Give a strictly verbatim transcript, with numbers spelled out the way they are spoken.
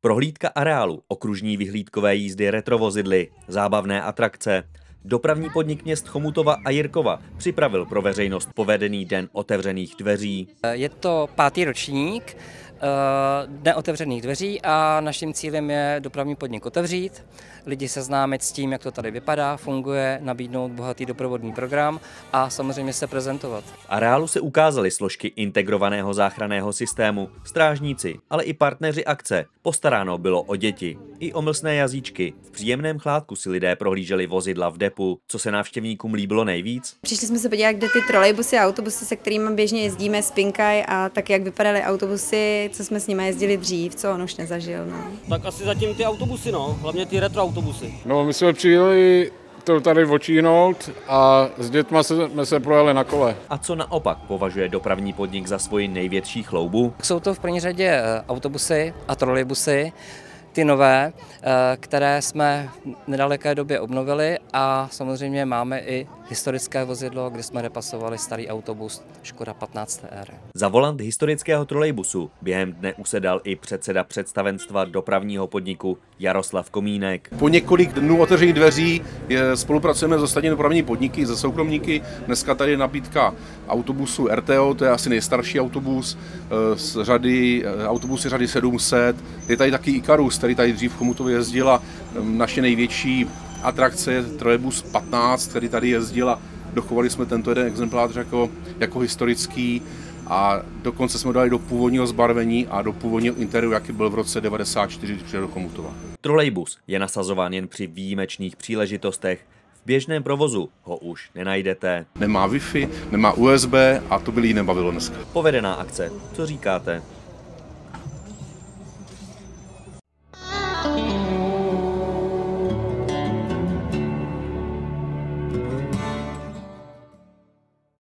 Prohlídka areálu, okružní vyhlídkové jízdy retrovozidly, zábavné atrakce. Dopravní podnik měst Chomutova a Jirkova připravil pro veřejnost povedený den otevřených dveří. Je to pátý ročník Dne otevřených dveří a naším cílem je dopravní podnik otevřít, lidi seznámit s tím, jak to tady vypadá, funguje, nabídnout bohatý doprovodný program a samozřejmě se prezentovat. V areálu se ukázaly složky integrovaného záchranného systému, strážníci, ale i partneři akce. Postaráno bylo o děti i o mlsné jazyčky. V příjemném chládku si lidé prohlíželi vozidla v depu. Co se návštěvníkům líbilo nejvíc? Přišli jsme se podívat, kde ty trolejbusy a autobusy, se kterými běžně jezdíme, spinkají a tak, jak vypadaly autobusy, co jsme s nimi jezdili dřív, co on už nezažil. No. Tak asi zatím ty autobusy, no, hlavně ty retroautobusy. No, my jsme přijeli to tady očíhnout a s dětma jsme se projeli na kole. A co naopak považuje dopravní podnik za svoji největší chloubu? Jsou to v první řadě autobusy a trolejbusy, ty nové, které jsme v nedaleké době obnovili a samozřejmě máme i historické vozidlo, kde jsme repasovali starý autobus Škoda patnáct R. Za volant historického trolejbusu během dne usedal i předseda představenstva dopravního podniku Jaroslav Komínek. Po několik dnů otevřených dveří je, spolupracujeme s ostatními dopravními podniky, se soukromníky. Dneska tady je nabídka autobusu R T O, to je asi nejstarší autobus z řady, autobusy řady sedm set. Je tady taky Ikarus, který tady dřív v Chomutově jezdila. Naše největší atrakce je trolejbus patnáct, který tady jezdila. Dochovali jsme tento jeden exemplář jako, jako historický a dokonce jsme dali do původního zbarvení a do původního interiéru, jaký byl v roce devadesát čtyři, když přijel do Chomutova. Trolejbus je nasazován jen při výjimečných příležitostech. V běžném provozu ho už nenajdete. Nemá Wi-Fi, nemá U S B a to by jí nebavilo dneska. Povedená akce, co říkáte?